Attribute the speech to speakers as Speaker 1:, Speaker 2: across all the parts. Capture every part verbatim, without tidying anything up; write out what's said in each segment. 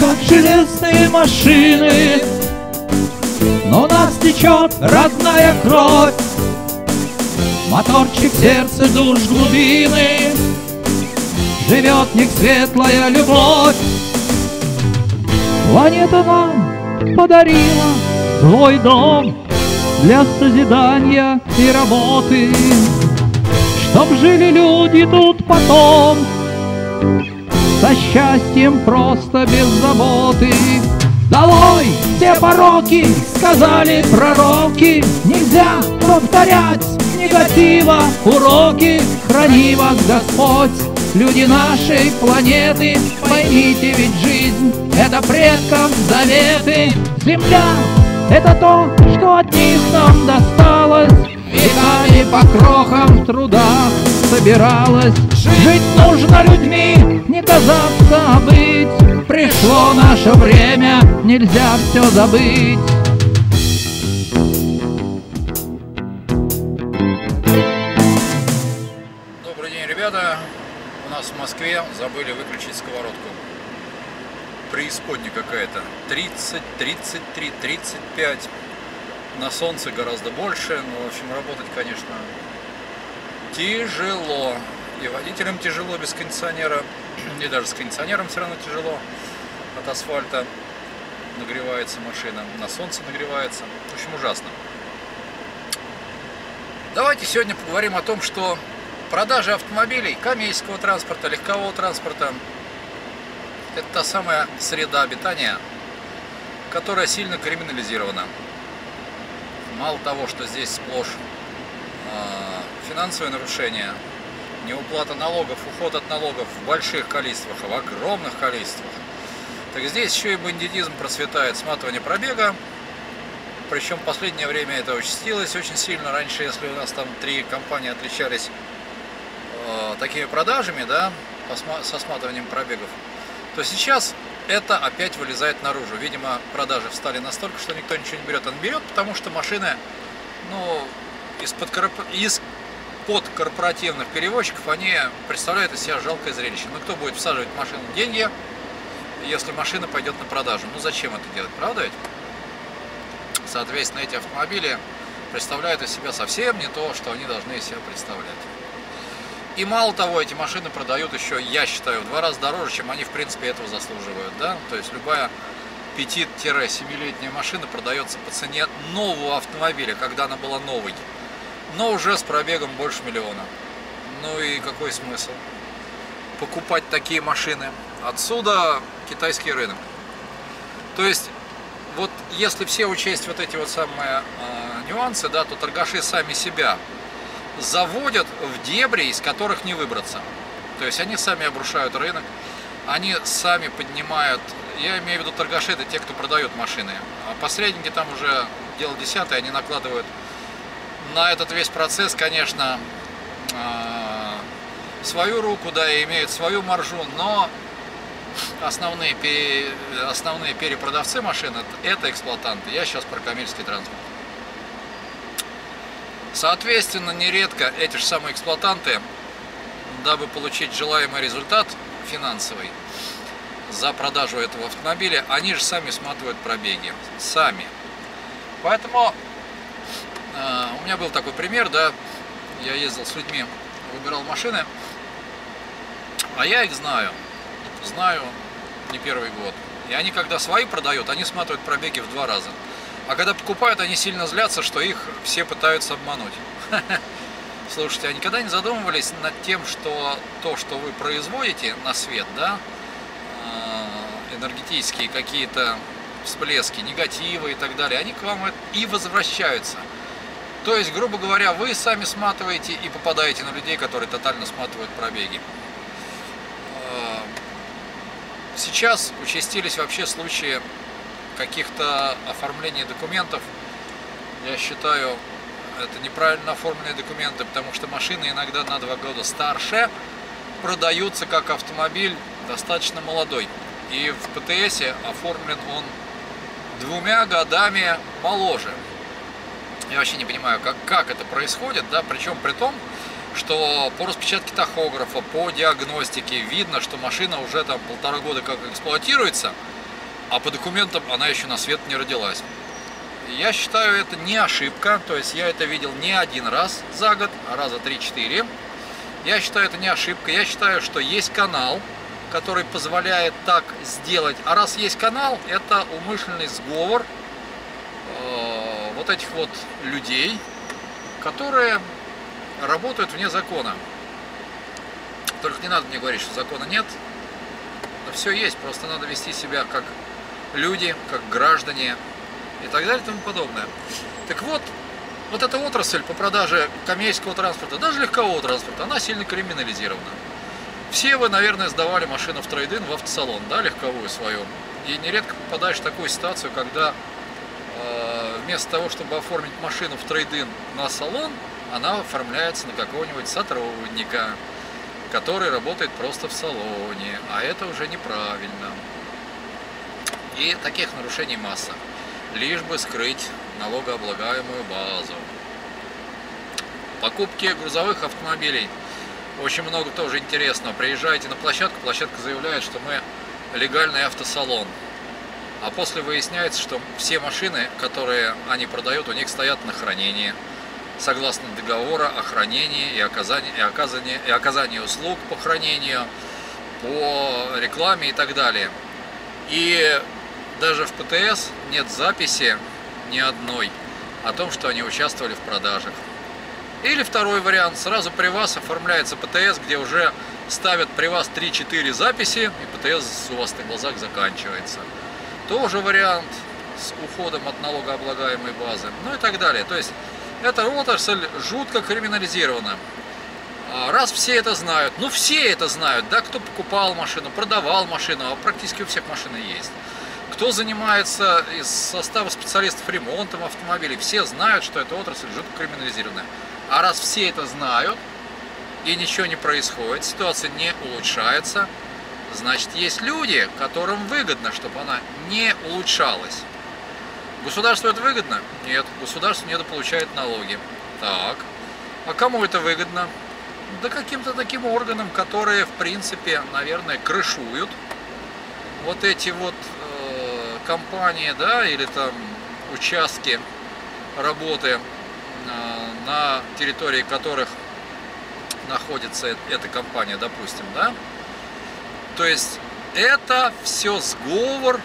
Speaker 1: как железные машины, но у нас течет родная кровь. Моторчик сердца душ глубины, живет в них светлая любовь. Планета нам подарила свой дом для созидания и работы, чтоб жили люди тут потом со счастьем просто без заботы. Долой все пороки, сказали пророки, нельзя повторять негатива уроки. Храни вас Господь, люди нашей планеты, поймите, ведь жизнь — это предков заветы. Земля — это то, что от них нам досталось, веками по крохам в трудах собиралась. Жить нужно людьми, не казаться, а быть. Пришло наше время, нельзя все забыть.
Speaker 2: Добрый день, ребята. У нас в Москве забыли выключить сковородку. Преисподня какая-то. тридцать, тридцать три, тридцать пять. На солнце гораздо больше. Но, в общем, работать, конечно, тяжело. И водителям тяжело без кондиционера. И даже с кондиционером все равно тяжело. От асфальта нагревается машина. На солнце нагревается. В общем, ужасно. Давайте сегодня поговорим о том, что продажи автомобилей, коммерческого транспорта, легкового транспорта — это та самая среда обитания, которая сильно криминализирована. Мало того, что здесь сплошь э, финансовые нарушения, неуплата налогов, уход от налогов в больших количествах, в огромных количествах, так здесь еще и бандитизм процветает, сматывание пробега. Причем в последнее время это участилось очень сильно. Раньше, если у нас там три компании отличались э, такими продажами, да, со сматыванием пробегов, то сейчас это опять вылезает наружу. Видимо, продажи встали настолько, что никто ничего не берет. Он берет, потому что машины, ну, из-под корп... из-под корпоративных перевозчиков, они представляют из себя жалкое зрелище. Ну, кто будет всаживать в машину деньги, если машина пойдет на продажу? Ну, зачем это делать, правда ведь? Соответственно, эти автомобили представляют из себя совсем не то, что они должны из себя представлять. И мало того, эти машины продают еще, я считаю, в два раза дороже, чем они в принципе этого заслуживают, да? То есть любая пяти-семилетняя машина продается по цене нового автомобиля, когда она была новой, но уже с пробегом больше миллиона. Ну и какой смысл покупать такие машины? Отсюда китайский рынок. То есть, вот если все учесть вот эти вот самые э, нюансы, да, то торгаши сами себя заводят в дебри, из которых не выбраться. То есть они сами обрушают рынок, они сами поднимают, я имею в виду торгаши, это те, кто продает машины, а посредники там уже дело десятое, они накладывают на этот весь процесс, конечно, э, свою руку, да, и имеют свою маржу, но основные, основные перепродавцы машин — это эксплуатанты. Я сейчас про коммерческий транспорт. Соответственно, нередко эти же самые эксплуатанты, дабы получить желаемый результат финансовый за продажу этого автомобиля, они же сами сматывают пробеги. Сами. Поэтому э, у меня был такой пример, да, я ездил с людьми, выбирал машины, а я их знаю. Знаю не первый год. И они, когда свои продают, они сматывают пробеги в два раза. А когда покупают, они сильно злятся, что их все пытаются обмануть. Слушайте, а никогда не задумывались над тем, что то, что вы производите на свет, да, энергетические какие-то всплески, негативы и так далее, они к вам и возвращаются. То есть, грубо говоря, вы сами сматываете и попадаете на людей, которые тотально сматывают пробеги. Сейчас участились вообще случаи каких-то оформлений документов. Я считаю, это неправильно оформленные документы, потому что машины иногда на два года старше продаются как автомобиль достаточно молодой. И в ПТСе оформлен он двумя годами моложе. Я вообще не понимаю, как, как это происходит, да, причем при том, что по распечатке тахографа, по диагностике видно, что машина уже там полтора года как эксплуатируется, а по документам она еще на свет не родилась. Я считаю, это не ошибка, то есть я это видел не один раз за год, а раза три-четыре. Я считаю, это не ошибка, я считаю, что есть канал, который позволяет так сделать. А раз есть канал, это умышленный сговор э, вот этих вот людей, которые работают вне закона. Только не надо мне говорить, что закона нет. Да все есть, просто надо вести себя как люди, как граждане и так далее и тому подобное. Так вот, вот эта отрасль по продаже коммерческого транспорта, даже легкового транспорта, она сильно криминализирована. Все вы, наверное, сдавали машину в трейд-ин в автосалон, да, легковую свою. И нередко попадаешь в такую ситуацию, когда э, вместо того, чтобы оформить машину в трейд-ин на салон, она оформляется на какого-нибудь сотрудника, который работает просто в салоне, а это уже неправильно. И таких нарушений масса, лишь бы скрыть налогооблагаемую базу. Покупки грузовых автомобилей. Очень много тоже интересного. Приезжаете на площадку, площадка заявляет, что мы легальный автосалон. А после выясняется, что все машины, которые они продают, у них стоят на хранении. Согласно договора о хранении и оказании, и оказании, и оказании услуг по хранению, по рекламе и так далее. И даже в ПТС нет записи ни одной о том, что они участвовали в продажах. Или второй вариант, сразу при вас оформляется ПТС, где уже ставят при вас три-четыре записи, и ПТС у вас на глазах заканчивается. Тоже вариант с уходом от налогооблагаемой базы, ну и так далее. То есть эта отрасль жутко криминализирована. Раз все это знают, ну все это знают, да, кто покупал машину, продавал машину, а практически у всех машины есть. Кто занимается из состава специалистов ремонтом автомобилей, все знают, что эта отрасль жутко криминализированная. А раз все это знают и ничего не происходит, ситуация не улучшается, значит есть люди, которым выгодно, чтобы она не улучшалась. Государству это выгодно? Нет, государство недополучает налоги. Так, а кому это выгодно? Да каким-то таким органам, которые в принципе, наверное, крышуют вот эти вот э, компании, да, или там участки работы, э, на территории которых находится эта компания, допустим, да. То есть это все сговор,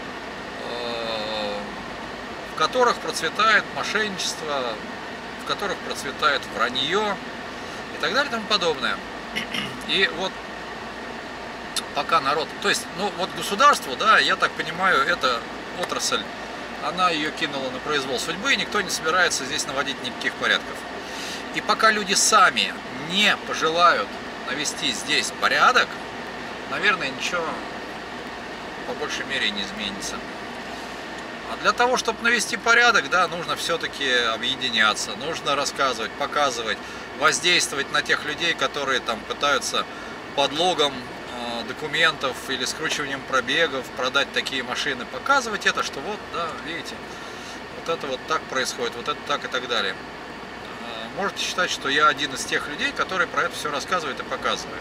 Speaker 2: э, в которых процветает мошенничество, в которых процветает вранье и так далее и тому подобное. И вот пока народ, то есть, ну вот государство, да, я так понимаю, эта отрасль, она ее кинула на произвол судьбы, и никто не собирается здесь наводить никаких порядков. И пока люди сами не пожелают навести здесь порядок, наверное, ничего по большей мере не изменится. А для того, чтобы навести порядок, да, нужно все-таки объединяться, нужно рассказывать, показывать, воздействовать на тех людей, которые там пытаются подлогом э, документов или скручиванием пробегов продать такие машины, показывать это, что вот, да, видите, вот это вот так происходит, вот это так и так далее. Э, можете считать, что я один из тех людей, которые про это все рассказывают и показывают.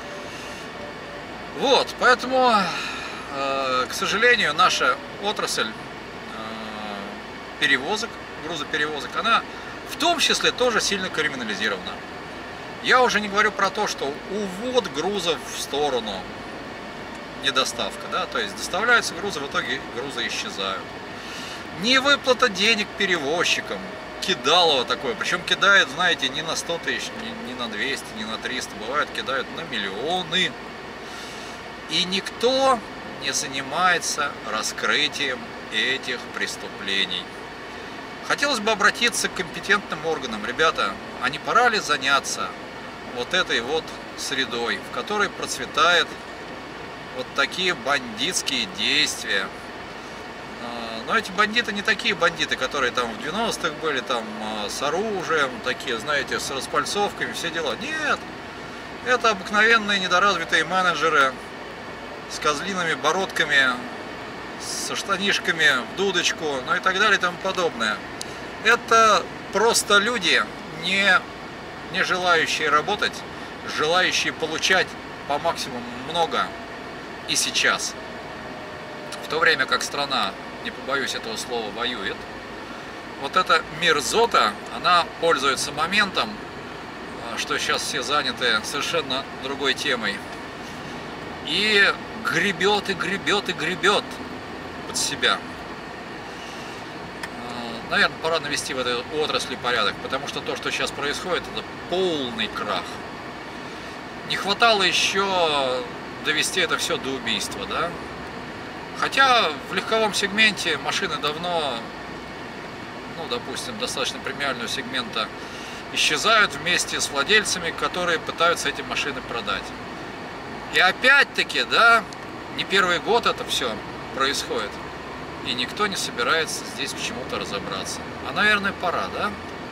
Speaker 2: Вот, поэтому, э, к сожалению, наша отрасль перевозок, грузоперевозок, она в том числе тоже сильно криминализирована. Я уже не говорю про то, что увод грузов в сторону, недоставка, да, то есть доставляются грузы, в итоге грузы исчезают. Невыплата денег перевозчикам, кидалово такое, причем кидают, знаете, не на сто тысяч, не на двести, не на триста, бывает кидают на миллионы. И никто не занимается раскрытием этих преступлений. Хотелось бы обратиться к компетентным органам. Ребята, а не пора ли заняться вот этой вот средой, в которой процветают вот такие бандитские действия? Но эти бандиты не такие бандиты, которые там в девяностых были, там с оружием, такие, знаете, с распальцовками, все дела. Нет, это обыкновенные недоразвитые менеджеры с козлиными бородками, со штанишками в дудочку, ну и так далее и тому подобное. Это просто люди, не, не желающие работать, желающие получать по максимуму много и сейчас. в то время как страна, не побоюсь этого слова, воюет, вот эта мерзота, она пользуется моментом, что сейчас все заняты совершенно другой темой, и гребет, и гребет, и гребет под себя. Наверное, пора навести в этой отрасли порядок, потому что то, что сейчас происходит, это полный крах. Не хватало еще довести это все до убийства, да? Хотя в легковом сегменте машины давно, ну, допустим, достаточно премиального сегмента исчезают вместе с владельцами, которые пытаются эти машины продать. И опять-таки, да, не первый год это все происходит. И никто не собирается здесь к чему-то разобраться. А, наверное, пора, да?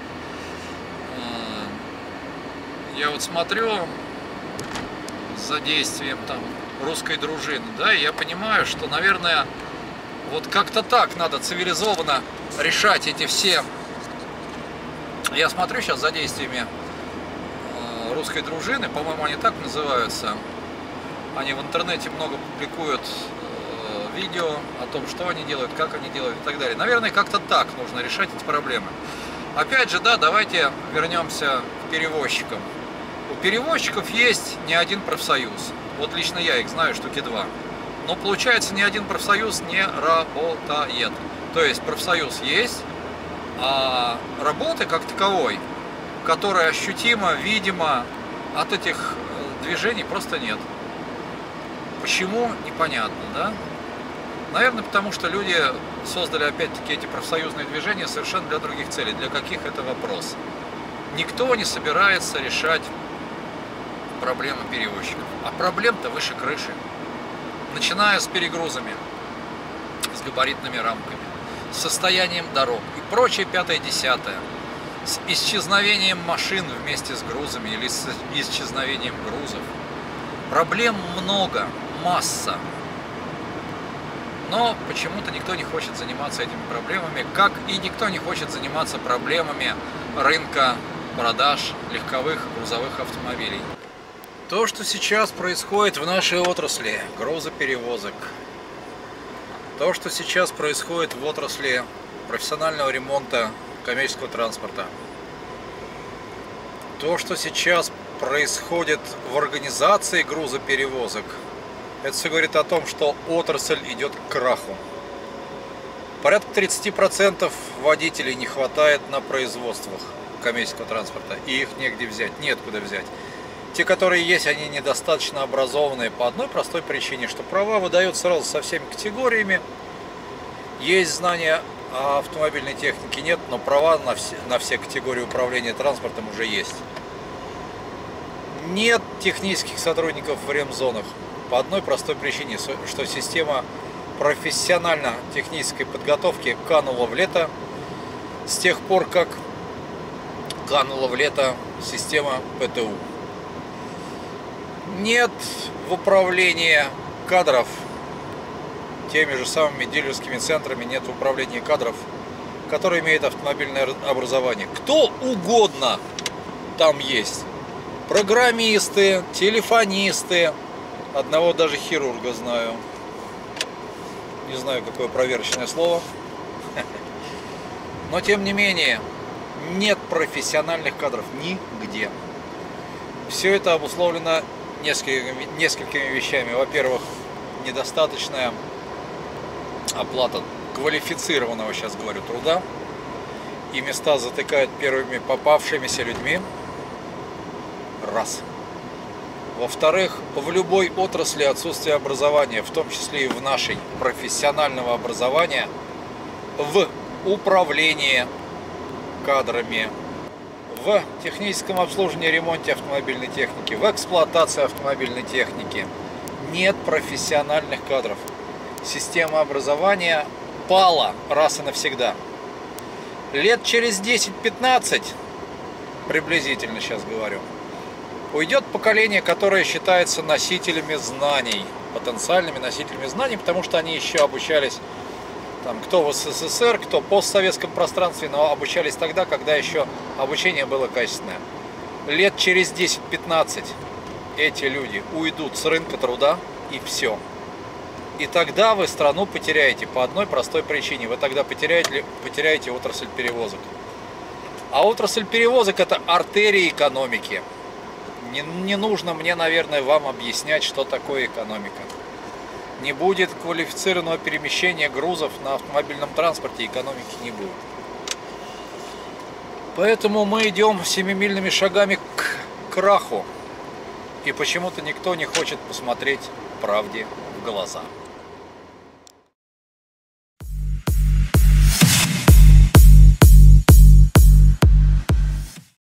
Speaker 2: Я вот смотрю за действием там русской дружины, да, и я понимаю, что, наверное, вот как-то так надо цивилизованно решать эти все. Я смотрю сейчас за действиями русской дружины, по-моему, они так называются. Они в интернете много публикуют видео о том, что они делают, как они делают и так далее. Наверное, как-то так нужно решать эти проблемы. Опять же, да, давайте вернемся к перевозчикам. У перевозчиков есть не один профсоюз. Вот лично я их знаю, штуки два. Но получается, ни один профсоюз не работает. То есть профсоюз есть, а работы как таковой, которая ощутимо, видимо, от этих движений просто нет. Почему? Непонятно, да? Наверное, потому что люди создали опять-таки эти профсоюзные движения совершенно для других целей. Для каких это вопрос? Никто не собирается решать проблемы перевозчиков. А проблем-то выше крыши. Начиная с перегрузами, с габаритными рамками, с состоянием дорог и прочее пятое-десятое. С исчезновением машин вместе с грузами или с исчезновением грузов. Проблем много, масса. Но почему-то никто не хочет заниматься этими проблемами, как и никто не хочет заниматься проблемами рынка продаж легковых грузовых автомобилей. То, что сейчас происходит в нашей отрасли грузоперевозок, то, что сейчас происходит в отрасли профессионального ремонта коммерческого транспорта, то, что сейчас происходит в организации грузоперевозок, это все говорит о том, что отрасль идет к краху. Порядка тридцати процентов водителей не хватает на производствах коммерческого транспорта, и их негде взять, неоткуда взять. Те, которые есть, они недостаточно образованные по одной простой причине, что права выдают сразу со всеми категориями. Есть знания о автомобильной технике, нет, но права на все, на все категории управления транспортом уже есть. Нет технических сотрудников в ремзонах. По одной простой причине, что система профессионально-технической подготовки канула в лето с тех пор, как канула в лето система ПТУ. Нет в управлении кадров теми же самыми дилерскими центрами, нет в управлении кадров, которые имеют автомобильное образование. Кто угодно там есть. Программисты, телефонисты. Одного даже хирурга знаю. Не знаю, какое проверочное слово. Но тем не менее, нет профессиональных кадров нигде. Все это обусловлено несколькими, несколькими вещами. Во-первых, недостаточная оплата квалифицированного, сейчас говорю, труда. И места затыкают первыми попавшимися людьми. Раз. Во-вторых, в любой отрасли отсутствие образования, в том числе и в нашей, профессионального образования, в управлении кадрами, в техническом обслуживании и ремонте автомобильной техники, в эксплуатации автомобильной техники. Нет профессиональных кадров. Система образования пала раз и навсегда. Лет через десять-пятнадцать, приблизительно сейчас говорю, уйдет поколение, которое считается носителями знаний, потенциальными носителями знаний, потому что они еще обучались, там, кто в СССР, кто в постсоветском пространстве, но обучались тогда, когда еще обучение было качественное. Лет через десять-пятнадцать эти люди уйдут с рынка труда, и все. И тогда вы страну потеряете по одной простой причине. Вы тогда потеряете, потеряете отрасль перевозок. А отрасль перевозок – это артерия экономики. Не, не нужно мне, наверное, вам объяснять, что такое экономика. Не будет квалифицированного перемещения грузов на автомобильном транспорте, экономики не будет. Поэтому мы идем семимильными шагами к краху. И почему-то никто не хочет посмотреть правде в глаза.